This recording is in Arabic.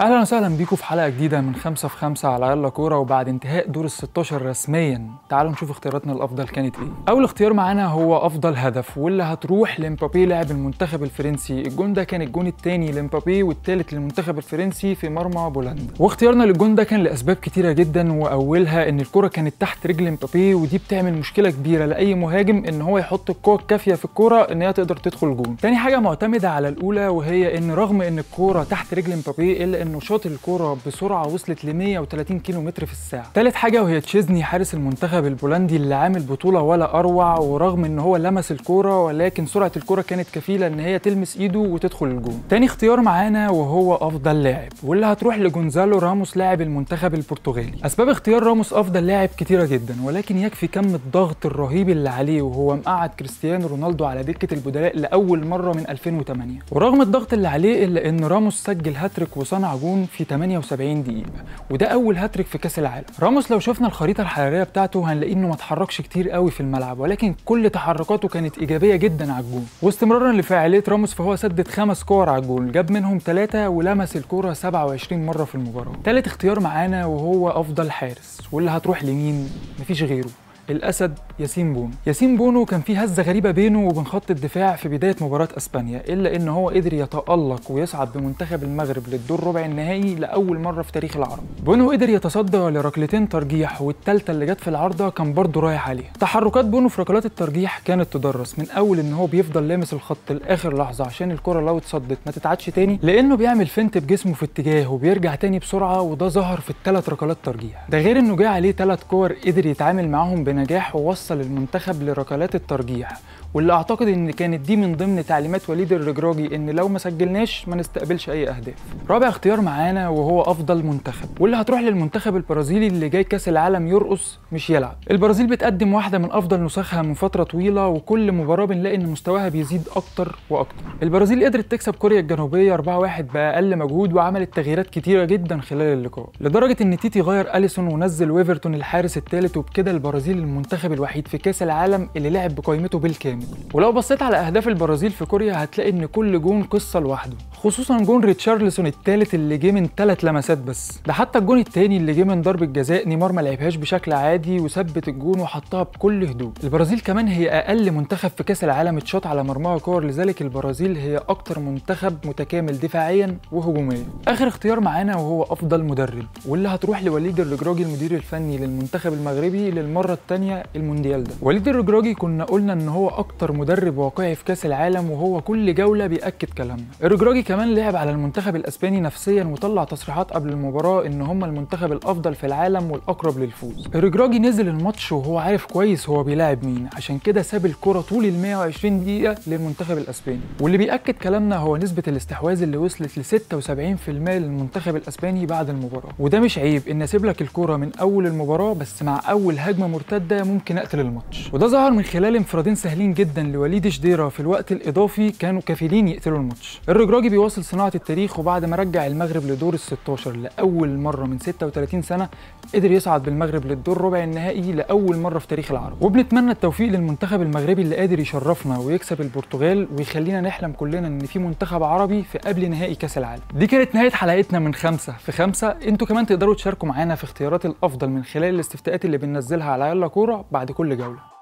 اهلا وسهلا بيكم في حلقه جديده من 5 في 5 على يلا كوره. وبعد انتهاء دور ال16 رسميا تعالوا نشوف اختياراتنا الافضل كانت ايه. اول اختيار معانا هو افضل هدف، واللي هتروح لمبابي لاعب المنتخب الفرنسي. الجون ده كان الجون الثاني لمبابي والثالث للمنتخب الفرنسي في مرمى بولندا. واختيارنا للجون ده كان لاسباب كتيره جدا، واولها ان الكره كانت تحت رجل مبابي، ودي بتعمل مشكله كبيره لاي مهاجم ان هو يحط القوه الكافيه في الكوره ان هي تقدر تدخل جون. تاني حاجه معتمده على الاولى، وهي ان رغم ان الكوره تحت رجل مبابي الا انه شاط الكوره بسرعه وصلت ل 130 كيلو متر في الساعه. ثالث حاجه وهي تشيزني حارس المنتخب البولندي اللي عامل بطوله ولا اروع، ورغم ان هو لمس الكوره ولكن سرعه الكوره كانت كفيله ان هي تلمس ايده وتدخل الجون. تاني اختيار معانا وهو افضل لاعب، واللي هتروح لجونزالو راموس لاعب المنتخب البرتغالي. اسباب اختيار راموس افضل لاعب كتيره جدا، ولكن يكفي كم الضغط الرهيب اللي عليه وهو مقعد كريستيانو رونالدو على دكه البدلاء لاول مره من 2008. ورغم الضغط اللي عليه الا ان راموس سجل هاتريك وصنع جون في 78 دقيقة، وده أول هاتريك في كأس العالم. راموس لو شفنا الخريطة الحرارية بتاعته هنلاقي إنه ما اتحركش كتير قوي في الملعب، ولكن كل تحركاته كانت إيجابية جدا على الجون. واستمرارا لفاعلية راموس فهو سدد 5 كور على الجون، جاب منهم 3 ولمس الكورة 27 مرة في المباراة. تالت اختيار معانا وهو أفضل حارس، واللي هتروح لمين؟ مفيش غيره، الاسد ياسين بونو. ياسين بونو كان في هزه غريبه بينه وبين خط الدفاع في بدايه مباراه اسبانيا، الا ان هو قدر يتالق ويصعد بمنتخب المغرب للدور ربع النهائي لاول مره في تاريخ العرب. بونو قدر يتصدى لركلتين ترجيح، والثالثه اللي جت في العارضه كان برضه رايح عليها. تحركات بونو في ركلات الترجيح كانت تدرس، من اول ان هو بيفضل لامس الخط لاخر لحظه عشان الكره لو اتصدت ما تتعادش تاني، لانه بيعمل فنت بجسمه في اتجاه وبيرجع تاني بسرعه، وده ظهر في ال3 ركلات ترجيح. ده غير انه جه عليه 3 كور قدر يتعامل معاهم بنجاح ووصل المنتخب لركلات الترجيح، واللي اعتقد ان كانت دي من ضمن تعليمات وليد الرجراجي ان لو ما سجلناش ما نستقبلش اي اهداف. رابع اختيار معانا وهو افضل منتخب، واللي هتروح للمنتخب البرازيلي اللي جاي كاس العالم يرقص مش يلعب. البرازيل بتقدم واحده من افضل نسخها من فتره طويله، وكل مباراه بنلاقي ان مستواها بيزيد اكتر واكتر. البرازيل قدرت تكسب كوريا الجنوبيه 4-1 باقل مجهود، وعملت تغييرات كتيره جدا خلال اللقاء، لدرجه ان تيتي غير اليسون ونزل ويفرتون الحارس الثالث، وبكده البرازيل المنتخب الوحيد في كاس العالم اللي لعب بقائمته بالكامل. ولو بصيت على اهداف البرازيل في كوريا هتلاقي ان كل جون قصه لوحده، خصوصا جون ريتشارلسون الثالث اللي جه من 3 لمسات بس. ده حتى الجون الثاني اللي جه من ضربه جزاء نيمار ما لعبهاش بشكل عادي وثبت الجون وحطها بكل هدوء. البرازيل كمان هي اقل منتخب في كاس العالم اتشاط على مرماها كور، لذلك البرازيل هي اكتر منتخب متكامل دفاعيا وهجوميا. اخر اختيار معانا وهو افضل مدرب، واللي هتروح لوليد الرجراجي المدير الفني للمنتخب المغربي للمره الثانيه المونديال ده. وليد الرجراجي كنا قلنا ان هو اكتر مدرب واقعي في كاس العالم، وهو كل جوله بياكد كلامنا. الرجراجي كمان لعب على المنتخب الاسباني نفسيا، وطلع تصريحات قبل المباراه ان هم المنتخب الافضل في العالم والاقرب للفوز. الرجراجي نزل الماتش وهو عارف كويس هو بيلاعب مين، عشان كده ساب الكره طول ال 120 دقيقه للمنتخب الاسباني. واللي بياكد كلامنا هو نسبه الاستحواذ اللي وصلت ل 76% للمنتخب الاسباني بعد المباراه. وده مش عيب ان اسيب لك الكره من اول المباراه، بس مع اول هجمه مرتده ممكن اقتل الماتش. وده ظهر من خلال انفرادين سهلين جدا لوليد شديرة في الوقت الاضافي كانوا كافيين يقتلوا الماتش. الرجراجي بيواصل صناعه التاريخ، وبعد ما رجع المغرب لدور ال16 لاول مره من 36 سنه قدر يصعد بالمغرب للدور ربع النهائي لاول مره في تاريخ العرب. وبنتمنى التوفيق للمنتخب المغربي اللي قادر يشرفنا ويكسب البرتغال، ويخلينا نحلم كلنا ان في منتخب عربي في قبل نهائي كاس العالم. دي كانت نهايه حلقتنا من 5 في 5. انتوا كمان تقدروا تشاركوا معانا في اختيارات الافضل من خلال الاستفتاءات اللي بننزلها على يلا كوره بعد كل جوله.